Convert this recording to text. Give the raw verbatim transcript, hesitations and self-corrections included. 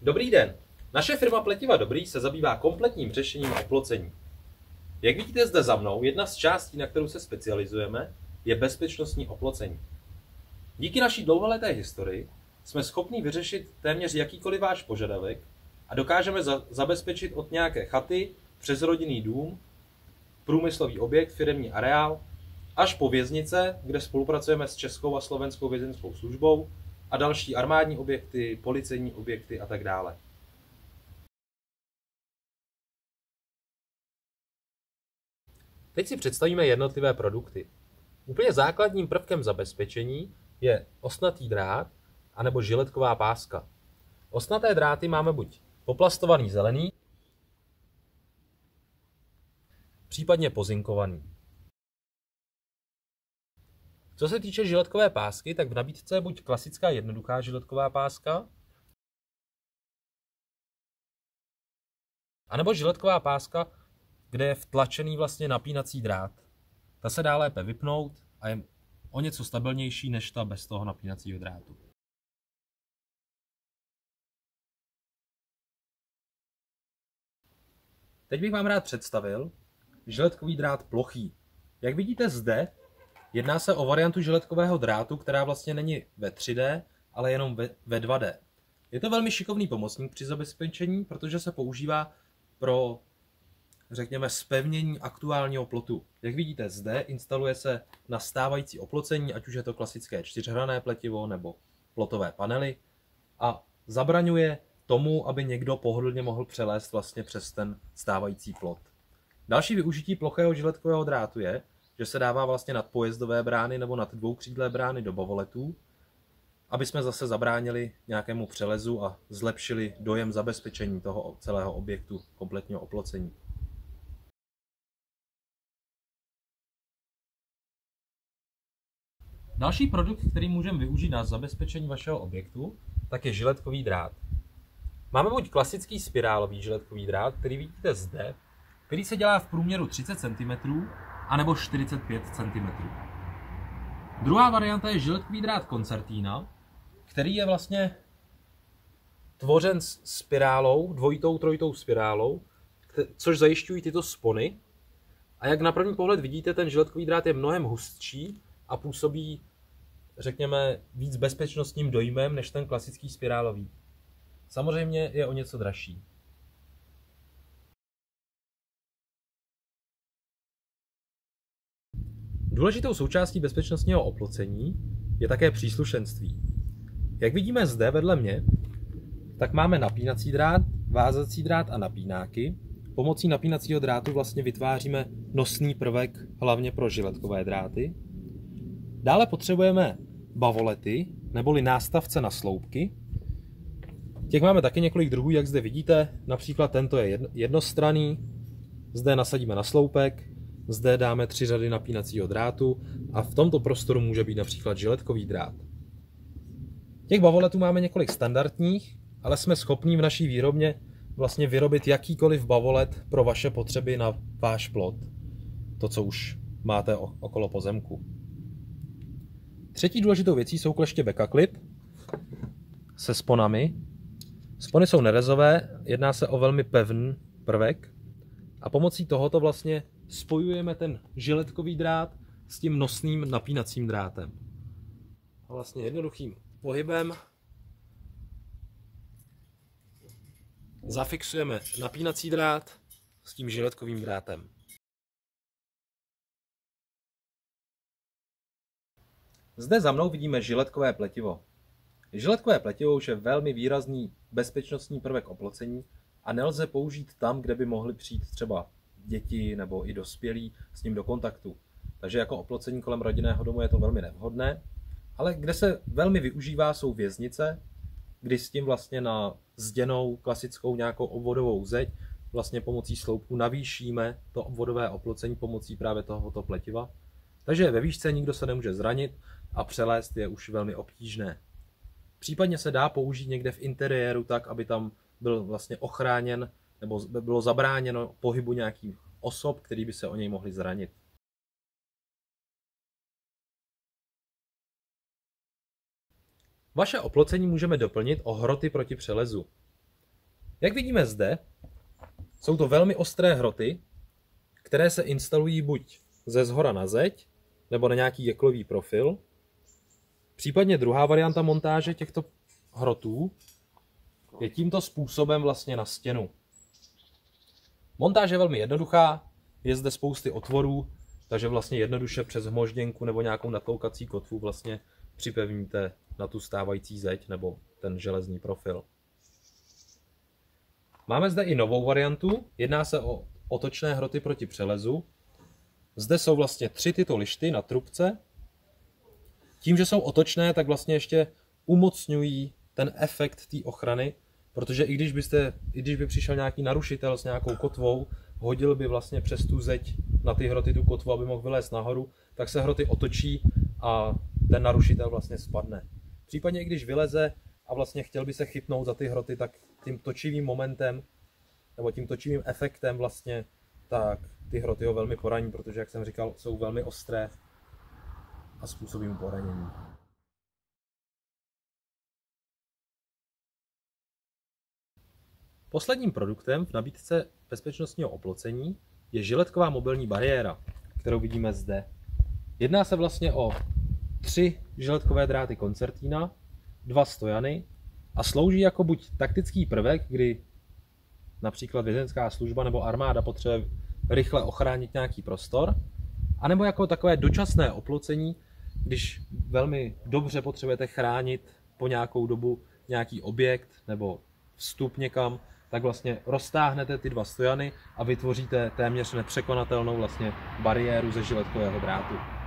Dobrý den. Naše firma Pletiva Dobrý se zabývá kompletním řešením oplocení. Jak vidíte zde za mnou, jedna z částí, na kterou se specializujeme, je bezpečnostní oplocení. Díky naší dlouholeté historii jsme schopni vyřešit téměř jakýkoliv váš požadavek a dokážeme za- zabezpečit od nějaké chaty přes rodinný dům, průmyslový objekt, firemní areál, až po věznice, kde spolupracujeme s Českou a Slovenskou vězeňskou službou a další armádní objekty, policejní objekty a tak dále. Teď si představíme jednotlivé produkty. Úplně základním prvkem zabezpečení je ostnatý drát anebo žiletková páska. Ostnaté dráty máme buď poplastovaný zelený, případně pozinkovaný. Co se týče žiletkové pásky, tak v nabídce je buď klasická jednoduchá žiletková páska, anebo žiletková páska, kde je vtlačený vlastně napínací drát. Ta se dá lépe vypnout a je o něco stabilnější než ta bez toho napínacího drátu. Teď bych vám rád představil žiletkový drát plochý. Jak vidíte zde, jedná se o variantu žiletkového drátu, která vlastně není ve tři dé, ale jenom ve, ve dva dé. Je to velmi šikovný pomocník při zabezpečení, protože se používá pro, řekněme, zpevnění aktuálního plotu. Jak vidíte zde, instaluje se na stávající oplocení, ať už je to klasické čtyřhranné pletivo nebo plotové panely, a zabraňuje tomu, aby někdo pohodlně mohl přelézt vlastně přes ten stávající plot. Další využití plochého žiletkového drátu je, že se dává vlastně nad pojezdové brány nebo nad dvoukřídlé brány do bavoletů, aby jsme zase zabránili nějakému přelezu a zlepšili dojem zabezpečení toho celého objektu kompletního oplocení. Další produkt, který můžeme využít na zabezpečení vašeho objektu, tak je žiletkový drát. Máme buď klasický spirálový žiletkový drát, který vidíte zde, který se dělá v průměru třicet centimetrů, anebo čtyřicet pět centimetrů. Druhá varianta je žiletkový drát koncertina, který je vlastně tvořen s spirálou, dvojitou, trojitou spirálou, což zajišťují tyto spony. A jak na první pohled vidíte, ten žiletkový drát je mnohem hustší a působí, řekněme, víc bezpečnostním dojmem než ten klasický spirálový. Samozřejmě je o něco dražší. Důležitou součástí bezpečnostního oplocení je také příslušenství. Jak vidíme zde vedle mě, tak máme napínací drát, vázací drát a napínáky. Pomocí napínacího drátu vlastně vytváříme nosný prvek hlavně pro žiletkové dráty. Dále potřebujeme bavolety, neboli nástavce na sloupky. Těch máme taky několik druhů, jak zde vidíte. Například tento je jednostranný, zde nasadíme na sloupek, zde dáme tři řady napínacího drátu a v tomto prostoru může být například žiletkový drát. Těch bavoletů máme několik standardních, ale jsme schopni v naší výrobně vlastně vyrobit jakýkoliv bavolet pro vaše potřeby na váš plot. To, co už máte okolo pozemku. Třetí důležitou věcí jsou kleště Bekaklip se sponami. Spony jsou nerezové, jedná se o velmi pevný prvek a pomocí tohoto vlastně spojujeme ten žiletkový drát s tím nosným napínacím drátem. A vlastně jednoduchým pohybem zafixujeme napínací drát s tím žiletkovým drátem. Zde za mnou vidíme žiletkové pletivo. Žiletkové pletivo už je velmi výrazný bezpečnostní prvek oplocení a nelze použít tam, kde by mohly přijít třeba děti nebo i dospělí s ním do kontaktu. Takže jako oplocení kolem rodinného domu je to velmi nevhodné, ale kde se velmi využívá, jsou věznice, kdy s tím vlastně na zděnou klasickou nějakou obvodovou zeď vlastně pomocí sloupků navýšíme to obvodové oplocení pomocí právě tohoto pletiva. Takže ve výšce nikdo se nemůže zranit a přelézt je už velmi obtížné. Případně se dá použít někde v interiéru tak, aby tam byl vlastně ochráněn nebo bylo zabráněno pohybu nějakých osob, který by se o něj mohli zranit. Vaše oplocení můžeme doplnit o hroty proti přelezu. Jak vidíme zde, jsou to velmi ostré hroty, které se instalují buď ze zhora na zeď, nebo na nějaký jeklový profil. Případně druhá varianta montáže těchto hrotů je tímto způsobem vlastně na stěnu. Montáž je velmi jednoduchá, je zde spousty otvorů, takže vlastně jednoduše přes hmožděnku nebo nějakou natloukací kotvu vlastně připevníte na tu stávající zeď nebo ten železný profil. Máme zde i novou variantu, jedná se o otočné hroty proti přelezu. Zde jsou vlastně tři tyto lišty na trubce. Tím, že jsou otočné, tak vlastně ještě umocňují ten efekt té ochrany, protože i když, byste, i když by přišel nějaký narušitel s nějakou kotvou, hodil by vlastně přes tu zeď na ty hroty tu kotvu, aby mohl vylézt nahoru, tak se hroty otočí a ten narušitel vlastně spadne. Případně i když vyleze a vlastně chtěl by se chytnout za ty hroty, tak tím točivým momentem nebo tím točivým efektem vlastně tak ty hroty ho velmi poraní, protože jak jsem říkal, jsou velmi ostré a způsobí mu poranění. Posledním produktem v nabídce bezpečnostního oplocení je žiletková mobilní bariéra, kterou vidíme zde. Jedná se vlastně o tři žiletkové dráty koncertina, dva stojany a slouží jako buď taktický prvek, kdy například vězeňská služba nebo armáda potřebuje rychle ochránit nějaký prostor, anebo jako takové dočasné oplocení, když velmi dobře potřebujete chránit po nějakou dobu nějaký objekt nebo vstup někam, tak vlastně roztáhnete ty dva stojany a vytvoříte téměř nepřekonatelnou vlastně bariéru ze žiletkového drátu.